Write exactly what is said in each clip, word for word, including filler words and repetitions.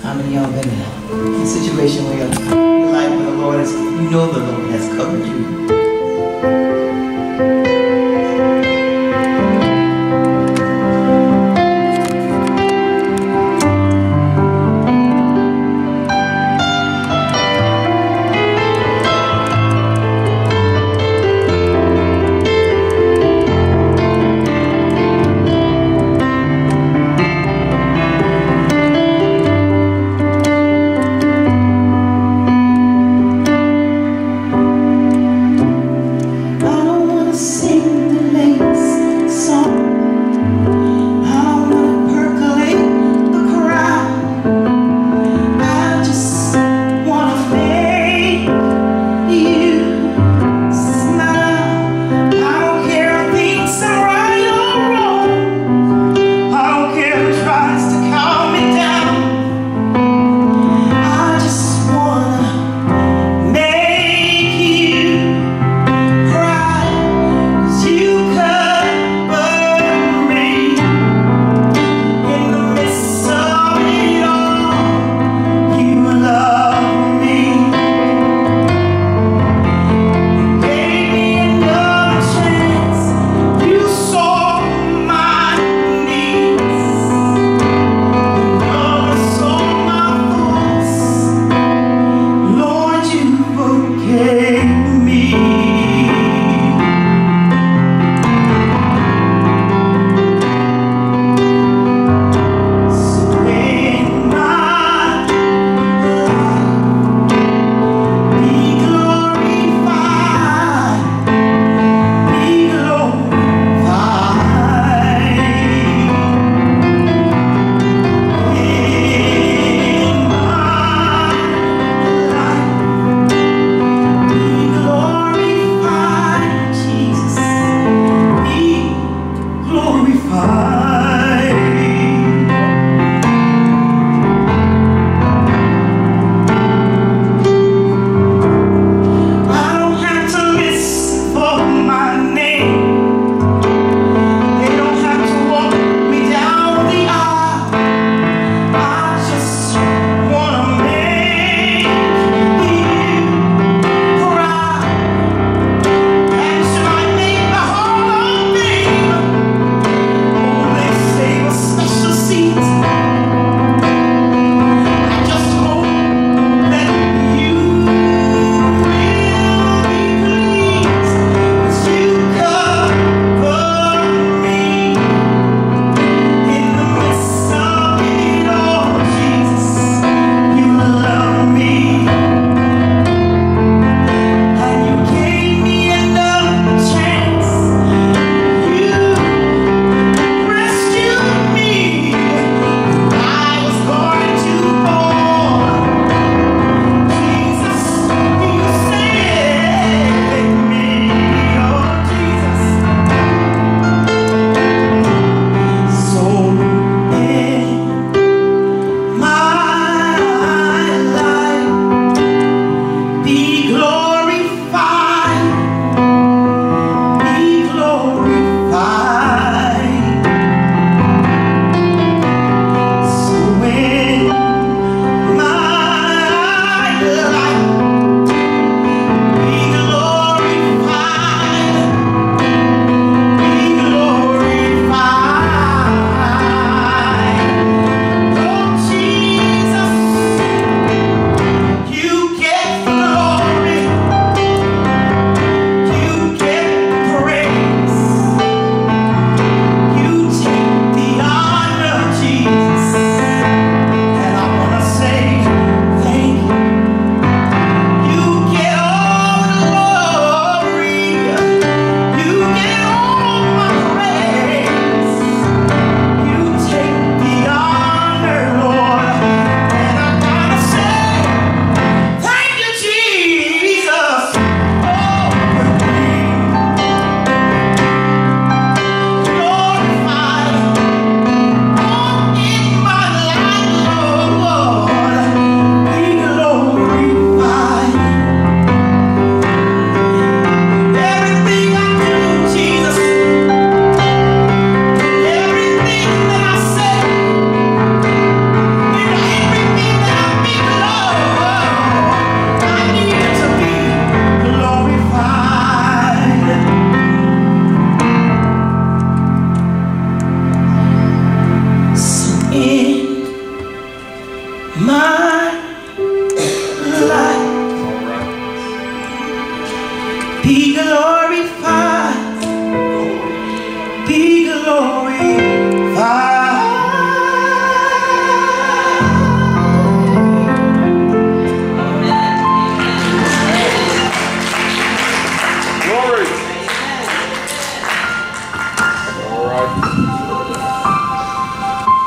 How many of y'all been in a situation where your life with the Lord is, you know the Lord has covered you? Sing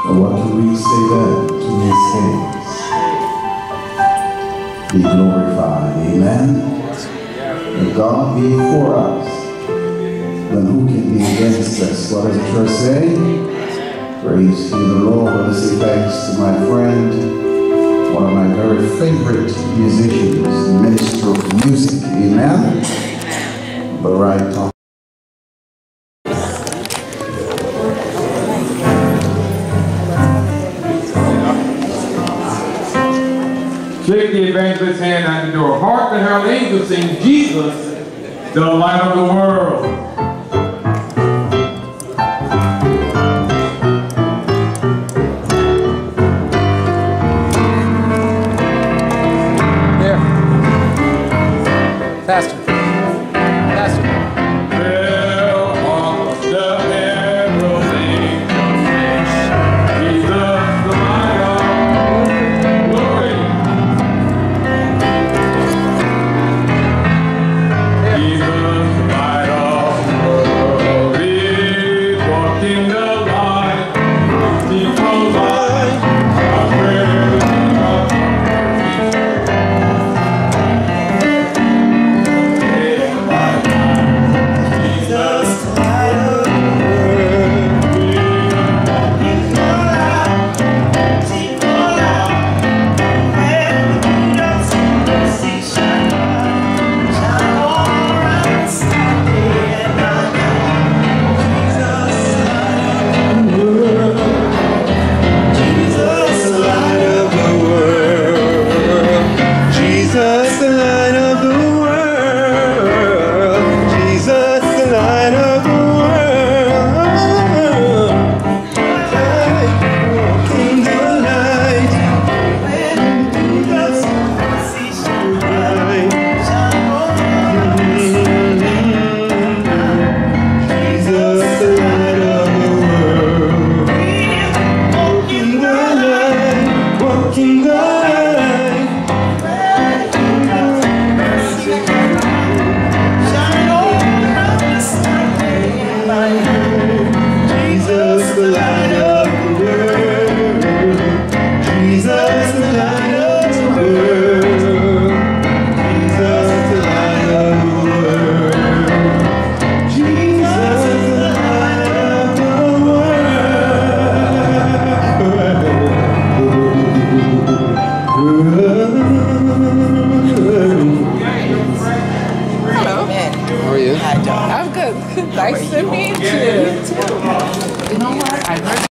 And what do we say then to these things? Be glorified. Amen. If God be for us, then who can be against us? What does the church say? Praise to the Lord. I want to say thanks to my friend, one of my very favorite musicians, minister of music. Amen. The right time. Shake the evangelist's hand at the door. Hark the herald angels sing, Jesus, the light of the world. Faster. Faster. Well, hark the herald angels sing, Jesus, the light of glory. Jesus, the light of the world, is walking the light, deep of light, our prayer of Nice.